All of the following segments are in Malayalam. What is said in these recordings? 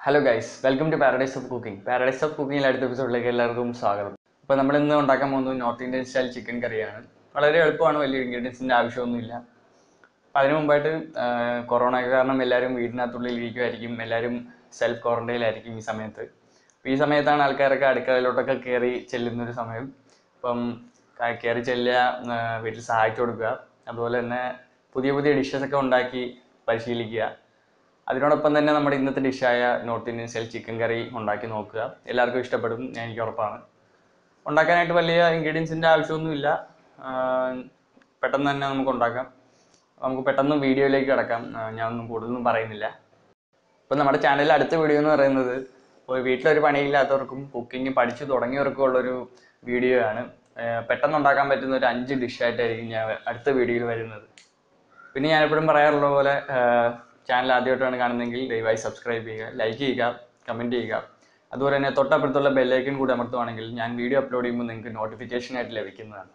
Hello guys, welcome to paradise of cooking. Paradise of കുക്കിങ്ങിലെ അടുത്ത എപ്പിസോഡിലേക്ക് എല്ലാവർക്കും സ്വാഗതം. അപ്പോൾ നമ്മൾ ഇന്ന് ഉണ്ടാക്കാൻ പോകുന്നത് നോർത്ത് ഇന്ത്യൻ സ്റ്റൈൽ ചിക്കൻ കറിയാണ്. വളരെ എളുപ്പമാണ്, വലിയ ഇൻഗ്രീഡിയൻസിൻ്റെ ആവശ്യമൊന്നുമില്ല. അപ്പോൾ അതിനു മുമ്പായിട്ട് കൊറോണയ്ക്ക് കാരണം എല്ലാവരും വീടിനകത്തുള്ളിൽ ഇരിക്കുമായിരിക്കും, എല്ലാവരും സെൽഫ് ക്വാറന്റൈനിലായിരിക്കും ഈ സമയത്ത്. അപ്പോൾ ഈ സമയത്താണ് ആൾക്കാരൊക്കെ അടുക്കളയിലോട്ടൊക്കെ കയറി ചെല്ലുന്നൊരു സമയം. അപ്പം കയറി ചെല്ലുക, വീട്ടിൽ സഹായിച്ചു കൊടുക്കുക, അതുപോലെ തന്നെ പുതിയ പുതിയ ഡിഷസൊക്കെ ഉണ്ടാക്കി പരിശീലിക്കുക. അതിനോടൊപ്പം തന്നെ നമ്മുടെ ഇന്നത്തെ ഡിഷായ north Indian style chicken curry ഉണ്ടാക്കി നോക്കുക. എല്ലാവർക്കും ഇഷ്ടപ്പെടും, എനിക്ക് ഉറപ്പാണ്. ഉണ്ടാക്കാനായിട്ട് വലിയ ഇൻഗ്രീഡിയൻസിൻ്റെ ആവശ്യമൊന്നുമില്ല, പെട്ടെന്ന് തന്നെ നമുക്ക് ഉണ്ടാക്കാം. നമുക്ക് പെട്ടെന്ന് വീഡിയോയിലേക്ക് കിടക്കാം. ഞാനൊന്നും കൂടുതലൊന്നും പറയുന്നില്ല. ഇപ്പം നമ്മുടെ ചാനലിൽ അടുത്ത വീഡിയോ എന്ന് പറയുന്നത് വീട്ടിലൊരു പണിയില്ലാത്തവർക്കും കുക്കിംഗ് പഠിച്ചു തുടങ്ങിയവർക്കും ഉള്ളൊരു വീഡിയോ ആണ്. പെട്ടെന്ന് ഉണ്ടാക്കാൻ പറ്റുന്ന ഒരു 5 ഡിഷായിട്ടായിരിക്കും ഞാൻ അടുത്ത വീഡിയോയിൽ വരുന്നത്. പിന്നെ ഞാനെപ്പോഴും പറയാറുള്ള പോലെ ചാനൽ ആദ്യമായിട്ടാണ് കാണുന്നതെങ്കിൽ ദയവായി സബ്സ്ക്രൈബ് ചെയ്യുക, ലൈക്ക് ചെയ്യുക, കമൻറ്റ് ചെയ്യുക. അതുപോലെ തന്നെ തൊട്ടപ്പുറത്തുള്ള ബെല്ലൈക്കൺ കൂടി അമർത്തുവാണെങ്കിൽ ഞാൻ വീഡിയോ അപ്ലോഡ് ചെയ്യുമ്പോൾ നിങ്ങൾക്ക് നോട്ടിഫിക്കേഷനായിട്ട് ലഭിക്കുന്നതാണ്.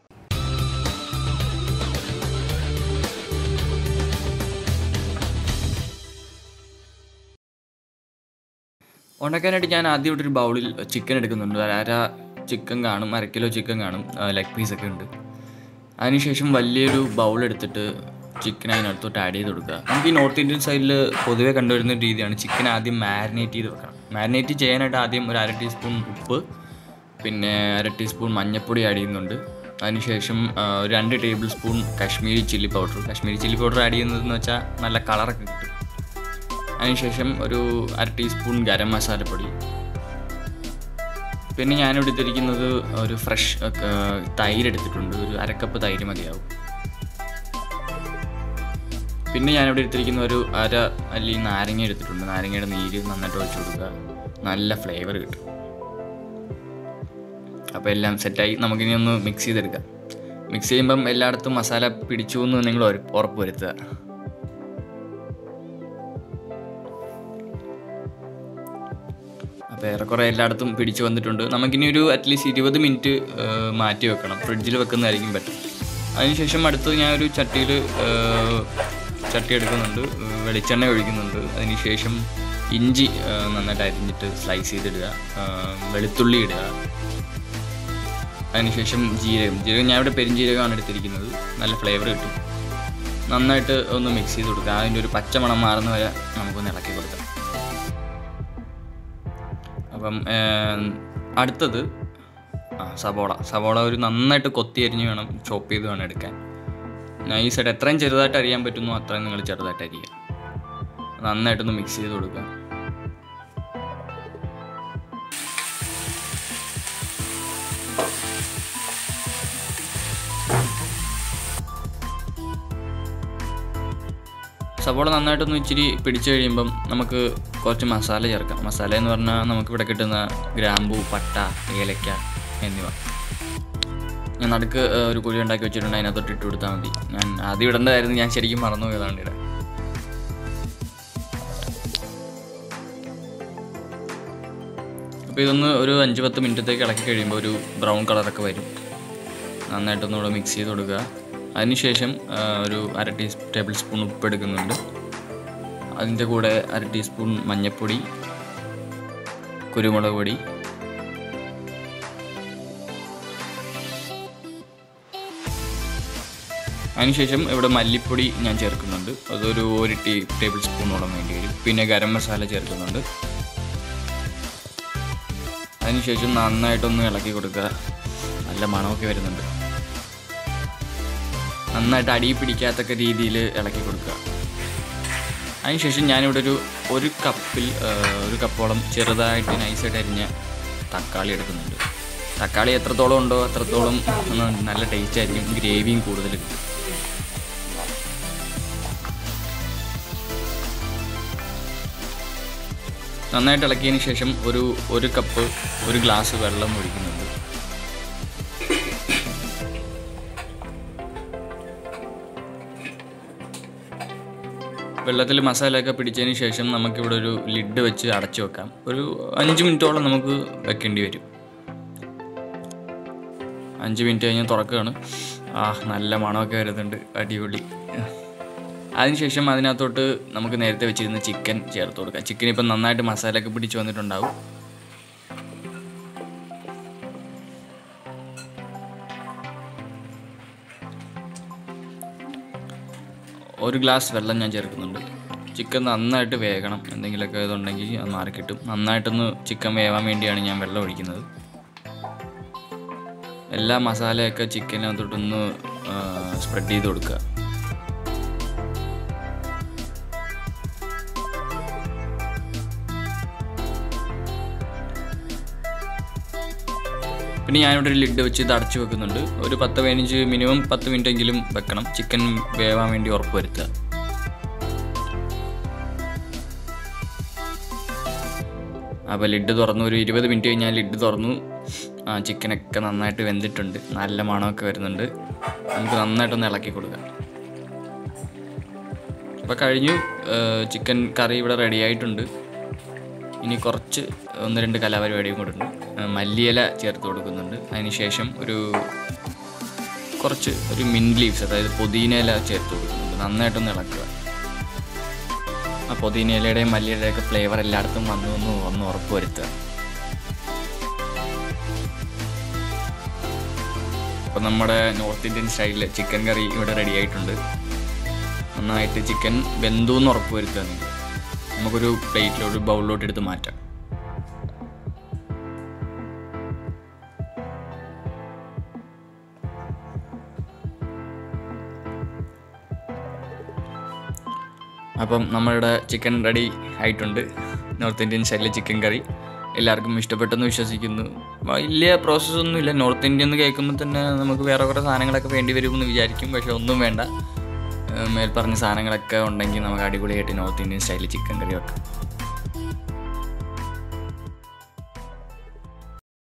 ഉണ്ടാക്കാനായിട്ട് ഞാൻ ആദ്യമായിട്ടൊരു ബൗളിൽ ചിക്കൻ എടുക്കുന്നുണ്ട്. അര ചിക്കൻ കാണും, 1/2 കിലോ ചിക്കൻ കാണും, ലെഗ് പീസൊക്കെ ഉണ്ട്. അതിനുശേഷം വലിയൊരു ബൗൾ എടുത്തിട്ട് ചിക്കൻ അതിനകത്തോട്ട് ആഡ് ചെയ്ത് കൊടുക്കുക. നമുക്ക് ഈ നോർത്ത് ഇന്ത്യൻ സൈഡിൽ പൊതുവേ കണ്ടുവരുന്ന രീതിയാണ് ചിക്കൻ ആദ്യം മാരിനേറ്റ് ചെയ്ത് വെക്കണം. മാരിനേറ്റ് ചെയ്യാനായിട്ട് ആദ്യം ഒരു 1/2 ടീസ്പൂൺ ഉപ്പ്, പിന്നെ 1/2 ടീസ്പൂൺ മഞ്ഞൾപ്പൊടി ആഡ് ചെയ്യുന്നുണ്ട്. അതിനുശേഷം ഒരു 2 tablespoon Kashmiri chilli powder add ചെയ്യുന്നതെന്ന് വെച്ചാൽ നല്ല കളറൊക്കെ കിട്ടും. അതിനുശേഷം ഒരു 1/2 ടീസ്പൂൺ ഗരം മസാലപ്പൊടി. പിന്നെ ഞാനിവിടെ എടുത്തിരിക്കുന്നത് ഒരു ഫ്രഷ് തൈര് എടുത്തിട്ടുണ്ട്, ഒരു 1/2 കപ്പ് തൈര് മതിയാവും. പിന്നെ ഞാനിവിടെ എടുത്തിരിക്കുന്ന ഒരു 1/2 അല്ലി നാരങ്ങ എടുത്തിട്ടുണ്ട്. നാരങ്ങയുടെ നീര് നന്നായിട്ട് ഒഴിച്ചു കൊടുക്കുക, നല്ല ഫ്ലേവർ കിട്ടും. അപ്പോൾ എല്ലാം സെറ്റായി, നമുക്കിനി ഒന്ന് മിക്സ് ചെയ്തെടുക്കാം. മിക്സ് ചെയ്യുമ്പം എല്ലായിടത്തും മസാല പിടിച്ചു എന്ന് നിങ്ങൾ ഉറപ്പ് വരുത്തുക. അപ്പോൾ ഏറെക്കുറെ എല്ലായിടത്തും പിടിച്ചു വന്നിട്ടുണ്ട്. നമുക്കിനി ഒരു അറ്റ്ലീസ്റ്റ് 20 മിനിറ്റ് മാറ്റി വെക്കണം, ഫ്രിഡ്ജിൽ വെക്കുന്നതായിരിക്കും പറ്റും. അതിനുശേഷം അടുത്ത് ഞാനൊരു ചട്ടി എടുക്കുന്നുണ്ട്, വെളിച്ചെണ്ണ ഒഴിക്കുന്നുണ്ട്. അതിനുശേഷം ഇഞ്ചി നന്നായിട്ട് അരിഞ്ഞിട്ട് സ്ലൈസ് ചെയ്തിടുക, വെളുത്തുള്ളി ഇടുക. അതിനുശേഷം ജീരകം ഞാനിവിടെ പെരുംജീരകമാണ് എടുത്തിരിക്കുന്നത്, നല്ല ഫ്ലേവർ കിട്ടും. നന്നായിട്ട് ഒന്ന് മിക്സ് ചെയ്ത് കൊടുക്കുക. അതിൻ്റെ ഒരു പച്ചമണം മാറുന്ന വരെ നമുക്കൊന്ന് ഇളക്കി കൊടുക്കാം. അപ്പം അടുത്തത് സവോള ഒരു നന്നായിട്ട് കൊത്തി അരിഞ്ഞ് വേണം, ചോപ്പ് ചെയ്ത് വേണം എടുക്കാൻ. നൈസായിട്ട് എത്രയും ചെറുതായിട്ട് അരിയാൻ പറ്റുന്നോ അത്രയും നിങ്ങൾ ചെറുതായിട്ട് അരിയുക. നന്നായിട്ടൊന്ന് മിക്സ് ചെയ്ത് കൊടുക്കുക. സവോള നന്നായിട്ടൊന്ന് ഇച്ചിരി പിടിച്ചു കഴിയുമ്പം നമുക്ക് കുറച്ച് മസാല ചേർക്കാം. മസാല എന്ന് പറഞ്ഞാൽ നമുക്കിവിടെ കിട്ടുന്ന ഗ്രാമ്പൂ, പട്ട, ഏലക്ക എന്നിവ. ഞാൻ നടുക്ക് ഒരു കുഴി ഉണ്ടാക്കി വെച്ചിട്ടുണ്ട്, അതിനകത്തോട്ട് ഇട്ട് കൊടുത്താൽ മതി. ഞാൻ ആദ്യം ഇടേണ്ടതായിരുന്നു, ഞാൻ ശരിക്കും മറന്നു പോയതാണ് ഇവിടെ. അപ്പോൾ ഇതൊന്ന് ഒരു 5-10 മിനിറ്റത്തേക്ക് ഇളക്കി കഴിയുമ്പോൾ ഒരു ബ്രൗൺ കളറൊക്കെ വരും. നന്നായിട്ടൊന്നുകൂടെ മിക്സ് ചെയ്ത് കൊടുക്കുക. അതിനുശേഷം ഒരു 1/2 ടേബിൾ സ്പൂൺ ഉപ്പ് എടുക്കുന്നുണ്ട്. അതിൻ്റെ കൂടെ 1/2 ടീസ്പൂൺ മഞ്ഞൾപ്പൊടി, കുരുമുളക് പൊടി, അതിനുശേഷം ഇവിടെ മല്ലിപ്പൊടി ഞാൻ ചേർക്കുന്നുണ്ട്, അതൊരു 1 ടേബിൾ സ്പൂണോളം വേണ്ടി വരും. പിന്നെ ഗരം മസാല ചേർക്കുന്നുണ്ട്. അതിനുശേഷം നന്നായിട്ടൊന്ന് ഇളക്കി കൊടുക്കുക. നല്ല മണമൊക്കെ വരുന്നുണ്ട്. നന്നായിട്ട് അടി പിടിക്കാത്തക്ക രീതിയിൽ ഇളക്കി കൊടുക്കുക. അതിനുശേഷം ഞാനിവിടെ ഒരു കപ്പോളം ചെറുതായിട്ട് നൈസായിട്ട് അരിഞ്ഞ തക്കാളി എടുക്കുന്നുണ്ട്. തക്കാളി എത്രത്തോളം ഉണ്ടോ അത്രത്തോളം നല്ല ടേസ്റ്റ് ആയിരിക്കും, ഗ്രേവിയും കൂടുതൽ കിട്ടും. നന്നായിട്ട് ഇളക്കിയതിന് ശേഷം ഒരു കപ്പ് 1 ഗ്ലാസ് വെള്ളം ഒഴിക്കുന്നുണ്ട്. വെള്ളത്തിൽ മസാലയൊക്കെ പിടിച്ചതിന് ശേഷം നമുക്കിവിടെ ഒരു ലിഡ് വെച്ച് അടച്ചു വെക്കാം. ഒരു 5 മിനിറ്റോളം നമുക്ക് വെക്കേണ്ടി വരും. 5 മിനിറ്റ് കഴിഞ്ഞ് തുറക്കുകയാണ്. നല്ല മണമൊക്കെ വരുന്നുണ്ട്, അടിപൊളി. അതിനുശേഷം അതിനകത്തോട്ട് നമുക്ക് നേരത്തെ വെച്ചിരുന്ന ചിക്കൻ ചേർത്ത് കൊടുക്കാം. ചിക്കൻ ഇപ്പം നന്നായിട്ട് മസാലയൊക്കെ പിടിച്ച് വന്നിട്ടുണ്ടാവും. ഒരു ഗ്ലാസ് വെള്ളം ഞാൻ ചേർക്കുന്നുണ്ട്. ചിക്കൻ നന്നായിട്ട് വേകണം, എന്തെങ്കിലുമൊക്കെ ഇതുണ്ടെങ്കിൽ അത് മാറിക്കിട്ടും. നന്നായിട്ടൊന്ന് ചിക്കൻ വേവാൻ വേണ്ടിയാണ് ഞാൻ വെള്ളം ഒഴിക്കുന്നത്. എല്ലാ മസാലയൊക്കെ ചിക്കനകത്തോട്ടൊന്ന് സ്പ്രെഡ് ചെയ്ത് കൊടുക്കുക. പിന്നെ ഞാനിവിടെ ഒരു ലിഡ് വെച്ച് ഇത് അടച്ചു വെക്കുന്നുണ്ട്. ഒരു 10-15 മിനിമം 10 മിനിറ്റെങ്കിലും വെക്കണം, ചിക്കൻ വേവാൻ വേണ്ടി ഉറപ്പ് വരുത്തുക. അപ്പോൾ ലിഡ് തുറന്നു, ഒരു 20 മിനിറ്റ് കഴിഞ്ഞാൽ ലിഡ് തുറന്നു. ചിക്കനൊക്കെ നന്നായിട്ട് വെന്തിട്ടുണ്ട്, നല്ല മണമൊക്കെ വരുന്നുണ്ട്. നമുക്ക് നന്നായിട്ടൊന്ന് ഇളക്കി കൊടുക്കാം. അപ്പോൾ കഴിഞ്ഞു, ചിക്കൻ കറി ഇവിടെ റെഡി ആയിട്ടുണ്ട്. ഇനി കുറച്ച് 1-2 കലാപരിപാടിയും കൂടെ ഉണ്ട്. മല്ലിയില ചേർത്ത് കൊടുക്കുന്നുണ്ട്. അതിനുശേഷം ഒരു മിൻറ്റ് ലീവ്സ്, അതായത് പുതിന ഇല ചേർത്ത് കൊടുക്കുന്നുണ്ട്. നന്നായിട്ടൊന്ന് ഇളക്കുക. ആ പുതിന ഇലയുടെയും മല്ലിയിലയുടെയൊക്കെ ഫ്ലേവർ എല്ലായിടത്തും ഒന്ന് ഉറപ്പ് വരുത്തുക. അപ്പോൾ നമ്മുടെ നോർത്ത് ഇന്ത്യൻ സ്റ്റൈലിൽ ചിക്കൻ കറി ഇവിടെ റെഡി ആയിട്ടുണ്ട്. നന്നായിട്ട് ചിക്കൻ വെന്തു എന്ന് ഉറപ്പ് വരുത്തുക. നമുക്കൊരു പ്ലേറ്റിലോട്ട് ബൗളിലോട്ട് എടുത്ത് മാറ്റാം. അപ്പം നമ്മളുടെ ചിക്കൻ റെഡി ആയിട്ടുണ്ട്. നോർത്ത് ഇന്ത്യൻ സ്റ്റൈലിലെ ചിക്കൻ കറി എല്ലാവർക്കും ഇഷ്ടപ്പെട്ടെന്ന് വിശ്വസിക്കുന്നു. വലിയ പ്രോസസ്സൊന്നുമില്ല. നോർത്ത് ഇന്ത്യ എന്ന് കേൾക്കുമ്പോൾ തന്നെ നമുക്ക് വേറെ കുറേ സാധനങ്ങളൊക്കെ വേണ്ടി വരുമെന്ന് വിചാരിക്കും. പക്ഷേ ഒന്നും വേണ്ട. മേൽപ്പറഞ്ഞ സാധനങ്ങളൊക്കെ ഉണ്ടെങ്കിൽ നമുക്ക് അടിപൊളിയായിട്ട് നോർത്ത് ഇന്ത്യൻ സ്റ്റൈലിൽ ചിക്കൻ കറി വെക്കാം.